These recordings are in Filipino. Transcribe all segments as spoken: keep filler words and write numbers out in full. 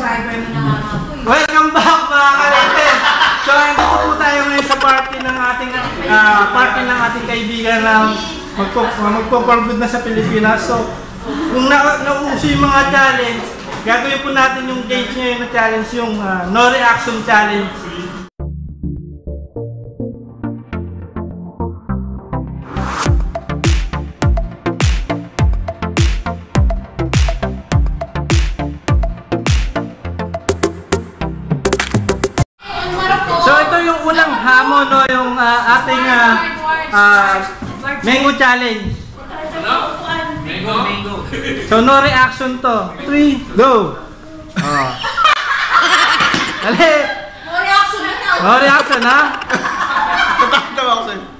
subscriber mo na nga po eh. Welcome back mga kalete! So, ito po tayo ngayon sa party ng ating uh, party ng ating kaibigan na magpo-for good na sa Pilipinas. So, kung na nauuso yung mga challenge, gagawin po natin yung gauge ngayon na challenge, yung uh, no reaction challenge. So ito yung unang hamon, no, yung uh, ating uh, uh, mango challenge. Mango? Mango. So no reaction to. three, go! Oh. Dali! No reaction na na. No reaction, ha? Natatawa ako sa'yo.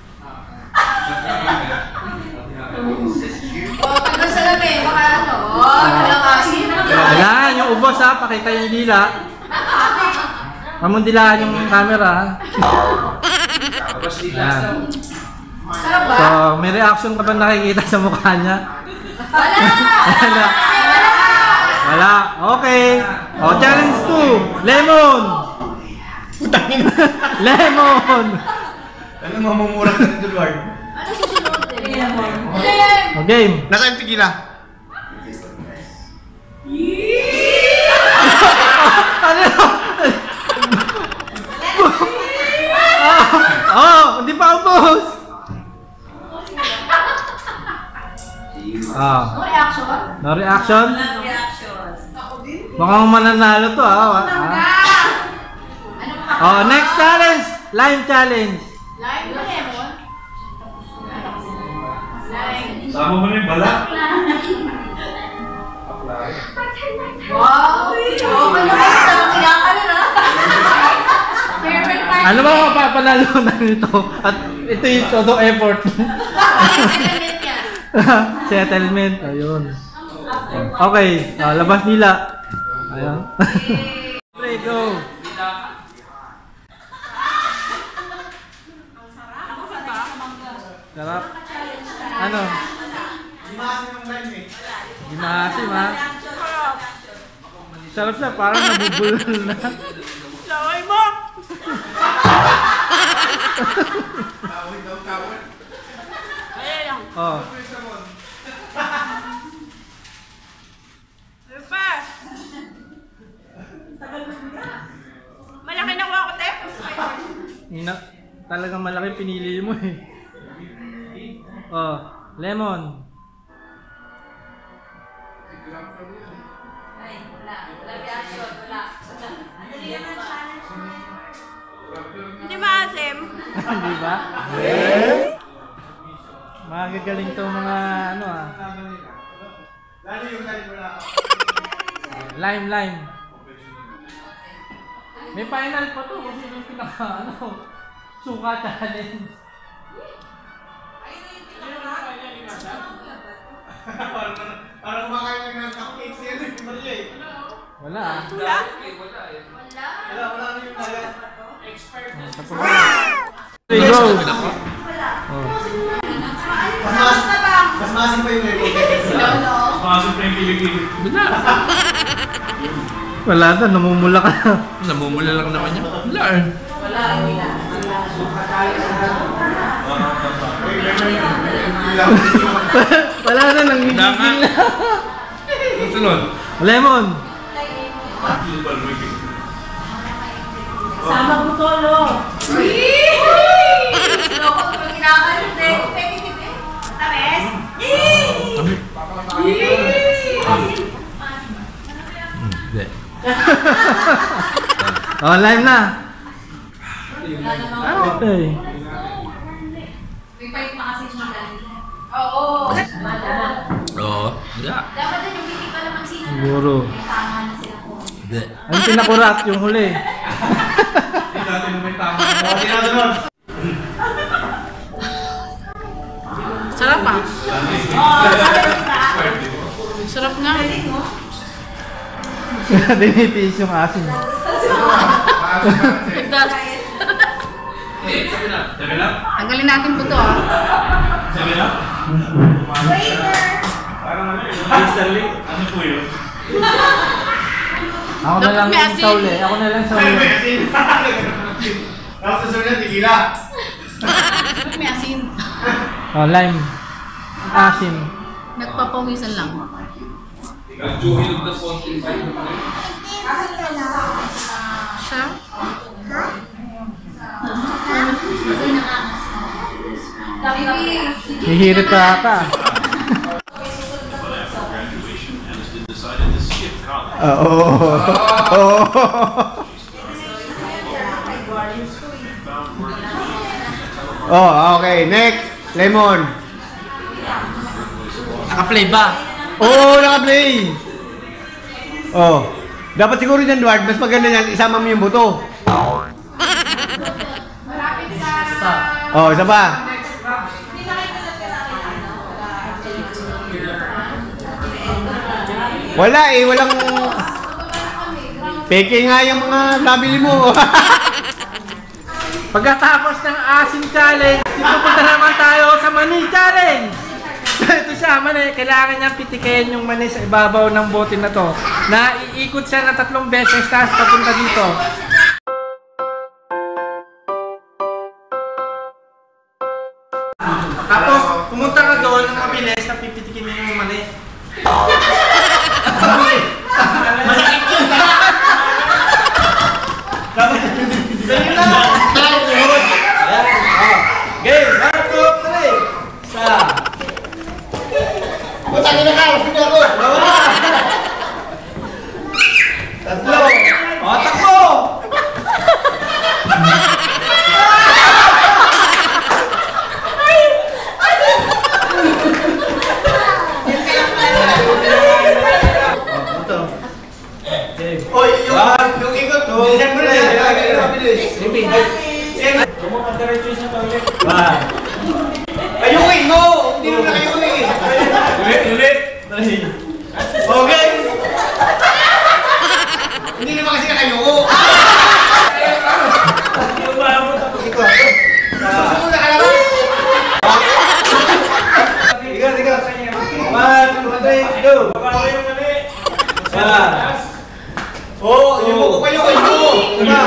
Oh, pag sa labi, baka ano? Oh, kalamasin. Kailangan yung ubos, ha? Pakita yung dila. Pamundilaan yung camera, ha? Yan. Sarap ba? So, may reaction ka ba nakikita sa mukha niya? Wala! Wala. Wala. Okay. O, challenge two. Lemon. Lemon. Ano mamumura ka nito, Lord? Ano susunod eh? Lemon. Lemon! O, game. Nasaan yung tigila? Ano? Oh, hindi pa ubos. Ah. No reaction? No reaction? No reaction. Mukhang mananalo to, ha? Ah. Oh, next challenge. Lime challenge. Lime ba lemon? Lime. Sama mo na yung bala. Wow! Oh, ano ba? Sarang kinakalan ha? Favorite part. Ano ba mapapanalunan nito? At ito yung todo effort. Settlement yan. Settlement. Ayun. Okay. Uh, labas nila. Ayun. Play, go. Sarap. Ano? Gimahasim, ha? Sarap siya. Parang nabubulol na. Laway mo! Tawid daw, tawid. Oh. Malaki na ako, te. Na, talagang malaki pinili mo eh. Oh, lemon. Ay, wala. Wala reaction. Wala. Hindi naman challenge na yun. Hindi maasim. Di ba? Magagaling to mga ano ah. Lalo yung lalo wala. Lime, lime. May final pa to kasi yung pinaka ano, suka challenge. Parang kumakain lang ng cupcakes yan eh, Maria eh. Wala ah. Wala? Wala. Wala, wala na yung lalo. Oh, tapos na. Okay, go! Oh. Mas mas, mas masin pa yung record. Pasok na yung kilikili. Wala na, namumula ka na. Namumula lang naman niya. Wala eh. Wala. Wala na, nanggigigil na. Ang sunod. Lemon. Sama ko to, lo. Loko ko kinakalan eh. Competitive eh. Tares? Hindi. Oh, lime na. Wala namang Ah, okay. may pipe pa kasi siya dahil. Oo. Wala. Oo. Wala. Dapat din yung hindi pa naman sino. Siguro. May tama na sila po. Hindi. Ang pinakurat yung huli. Hindi natin naman tama. Oh, sinasunod. Sarap ah. Sarap nga. Dinitiis yung asin. Das. Sabi na? Tanggalin natin po to ah. Sabi na? Parang ano yun? Instantly? Ano po yun? Ako na Dapat lang may yung asin. sa uli. Ako na lang sa Ay, uli. may asin. Tapos susunod na, tigila. May asin. Oh, lime. Asim. Nagpapawisan lang. Nagjuhilog na konting fight. Siya? Hihirit pa ata. Oo. Oo. Oh, okay. Next. Lemon. Naka-play ba? Oo, naka-play. Oh. Dapat siguro dyan, Duard. Mas maganda yan. Isama mo yung buto. Oh, isa pa. Wala eh. Walang... Peke nga yung mga nabili mo. Pagkatapos ng asin challenge, pupunta naman tayo sa mani challenge. Ito siya, mani. Kailangan niya pitikin yung mani sa ibabaw ng bote na to. Na iikot siya ng tatlong beses, tapos papunta dito. Tapos, pumunta ka doon ng mabilis na pipitikin niya yung mani. Masakit yun! Dali na! Game! One, two, three! Sa! Matangin na ka, hindi ako. Tatlo! O, takbo! Oy, yung, yung ikot, bilisan mo na yan. One. Ayukin mo! Hindi naman nakayukin. Ulit, ulit! Okay! Hindi naman kasi nakayuko. Susunod na ka naman. Tiga, tiga. One, two, three, go! Sa! Oo, yung mo ko kayo, kayo mo. Diba?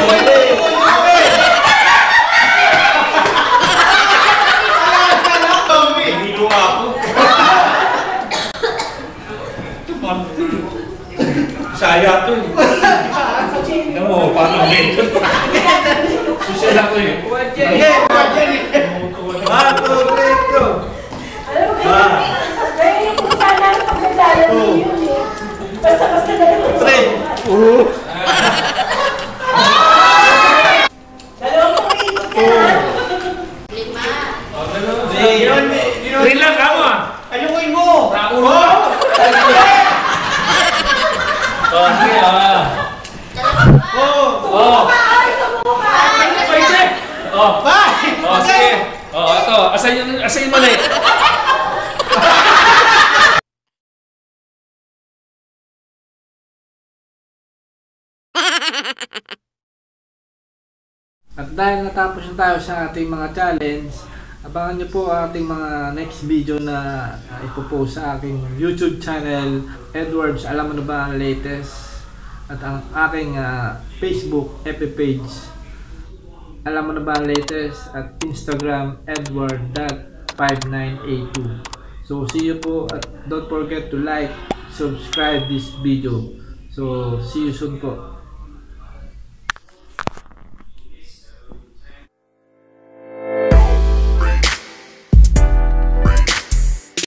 Hindi ko ako. Saya to eh. Tignan mo, paano dito? Social ako eh. Okay, one, two, three, go! One, three. Uh. Three lang ako ah. Ayukin mo. Oh, sige ah. Oh! Oh. Pwede. Oh. Oh, sige. Oh, ito. Asan yung, asan yung mali? At dahil natapos na tayo sa ating mga challenge, abangan nyo po ang ating mga next video na uh, ipopost sa aking YouTube channel, Edwards Alam Mo Na Ba Ang Latest, at ang aking uh, Facebook F B page, Alam Mo Na Ba Ang Latest, at Instagram, edward dot five nine eight two. So see you po, at don't forget to like, subscribe this video. So see you soon po.